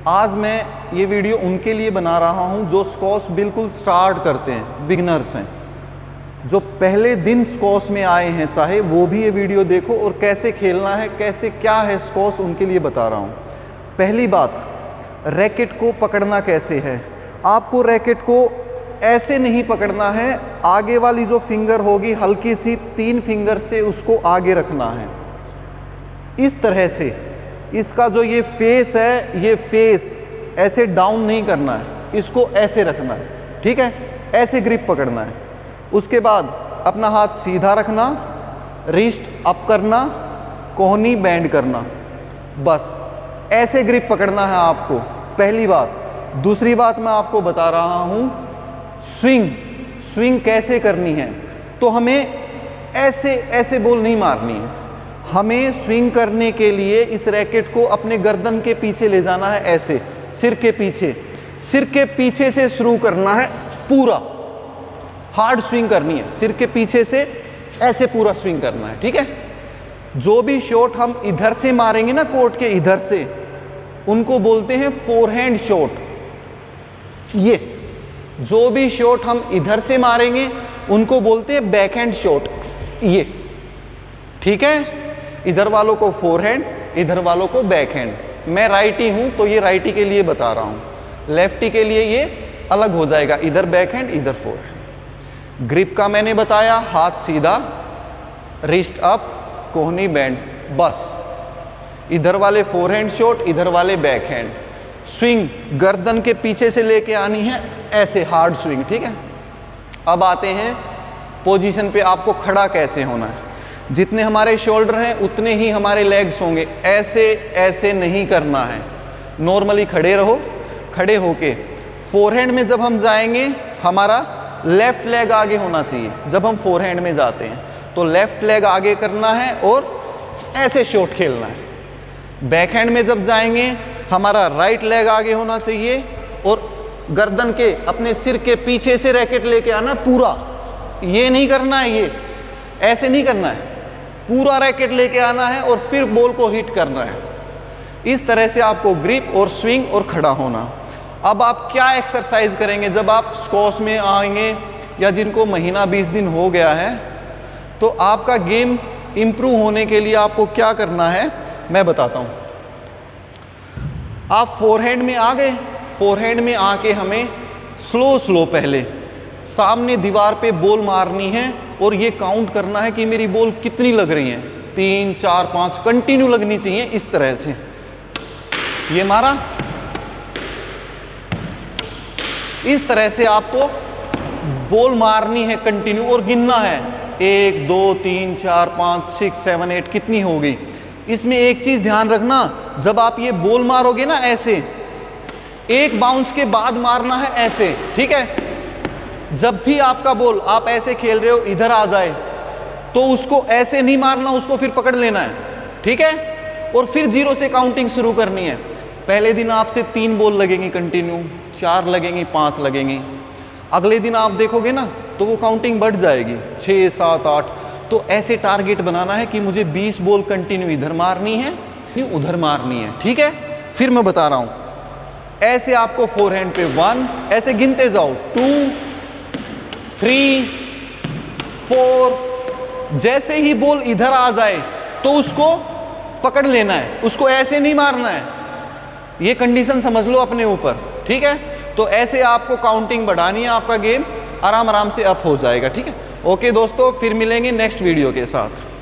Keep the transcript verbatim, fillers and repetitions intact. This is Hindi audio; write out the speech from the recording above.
आज मैं ये वीडियो उनके लिए बना रहा हूँ जो स्क्वॉश बिल्कुल स्टार्ट करते हैं, बिगनर्स हैं, जो पहले दिन स्क्वॉश में आए हैं, चाहे वो भी ये वीडियो देखो और कैसे खेलना है, कैसे क्या है स्क्वॉश, उनके लिए बता रहा हूँ। पहली बात, रैकेट को पकड़ना कैसे है। आपको रैकेट को ऐसे नहीं पकड़ना है, आगे वाली जो फिंगर होगी हल्की सी तीन फिंगर से उसको आगे रखना है, इस तरह से। इसका जो ये फेस है, ये फेस ऐसे डाउन नहीं करना है, इसको ऐसे रखना है, ठीक है, ऐसे ग्रिप पकड़ना है। उसके बाद अपना हाथ सीधा रखना, रिस्ट अप करना, कोहनी बैंड करना, बस ऐसे ग्रिप पकड़ना है आपको, पहली बात। दूसरी बात मैं आपको बता रहा हूँ, स्विंग स्विंग कैसे करनी है। तो हमें ऐसे ऐसे बॉल नहीं मारनी है, हमें स्विंग करने के लिए इस रैकेट को अपने गर्दन के पीछे ले जाना है, ऐसे सिर के पीछे, सिर के पीछे से शुरू करना है, पूरा हार्ड स्विंग करनी है, सिर के पीछे से ऐसे पूरा स्विंग करना है, ठीक है। जो भी शॉट हम इधर से मारेंगे ना, कोर्ट के इधर से, उनको बोलते हैं फोरहैंड शॉट। ये जो भी शॉट हम इधर से मारेंगे उनको बोलते हैं बैकहैंड शॉट, ये, ठीक है। इधर वालों को फोरहैंड, इधर वालों को बैकहैंड। मैं राइटी हूं तो ये राइटी के लिए बता रहा हूं, लेफ्टी के लिए ये अलग हो जाएगा, इधर बैकहैंड इधर फोरहैंड। ग्रिप का मैंने बताया, हाथ सीधा, रिस्ट अप, कोहनी बैंड, बस। इधर वाले फोरहैंड शॉट, इधर वाले बैकहैंड। स्विंग गर्दन के पीछे से लेके आनी है, ऐसे हार्ड स्विंग, ठीक है। अब आते हैं पोजीशन पे, आपको खड़ा कैसे होना है। जितने हमारे शोल्डर हैं उतने ही हमारे लेग्स होंगे, ऐसे ऐसे नहीं करना है, नॉर्मली खड़े रहो। खड़े होके फोरहैंड में जब हम जाएंगे, हमारा लेफ्ट लेग आगे होना चाहिए। जब हम फोरहैंड में जाते हैं तो लेफ्ट लेग आगे करना है और ऐसे शॉट खेलना है। बैकहैंड में जब जाएंगे, हमारा राइट लेग आगे होना चाहिए और गर्दन के अपने सिर के पीछे से रैकेट लेके आना पूरा। ये नहीं करना है, ये ऐसे नहीं करना है, पूरा रैकेट लेके आना है और फिर बॉल को हिट करना है। इस तरह से आपको ग्रिप और स्विंग और खड़ा होना। अब आप क्या एक्सरसाइज करेंगे जब आप स्क्वॉश में आएंगे, या जिनको महीना बीस दिन हो गया है, तो आपका गेम इम्प्रूव होने के लिए आपको क्या करना है मैं बताता हूँ। आप फोरहैंड में आ गए, फोरहैंड में आके हमें स्लो स्लो पहले सामने दीवार पे बॉल मारनी है और ये काउंट करना है कि मेरी बॉल कितनी लग रही है, तीन चार पाँच कंटिन्यू लगनी चाहिए, इस तरह से। ये मारा, इस तरह से आपको बॉल मारनी है कंटिन्यू और गिनना है, एक दो तीन चार पाँच सिक्स सेवन एट, कितनी हो गई। इसमें एक चीज़ ध्यान रखना, जब आप ये बॉल मारोगे ना, ऐसे एक बाउंस के बाद मारना है, ऐसे, ठीक है। जब भी आपका बॉल, आप ऐसे खेल रहे हो, इधर आ जाए तो उसको ऐसे नहीं मारना, उसको फिर पकड़ लेना है, ठीक है। और फिर जीरो से काउंटिंग शुरू करनी है। पहले दिन आपसे तीन बॉल लगेंगी कंटिन्यू, चार लगेंगी, पाँच लगेंगी। अगले दिन आप देखोगे ना तो वो काउंटिंग बढ़ जाएगी, छः सात आठ। तो ऐसे टारगेट बनाना है कि मुझे बीस बॉल कंटिन्यू इधर मारनी है, उधर मारनी है, ठीक है। फिर मैं बता रहा हूँ, ऐसे आपको फोरहैंड पे वन, ऐसे गिनते जाओ, टू थ्री फोर। जैसे ही बॉल इधर आ जाए तो उसको पकड़ लेना है, उसको ऐसे नहीं मारना है। ये कंडीशन समझ लो अपने ऊपर, ठीक है। तो ऐसे आपको काउंटिंग बढ़ानी है, आपका गेम आराम आराम से अप हो जाएगा, ठीक है। ओके दोस्तों, फिर मिलेंगे नेक्स्ट वीडियो के साथ।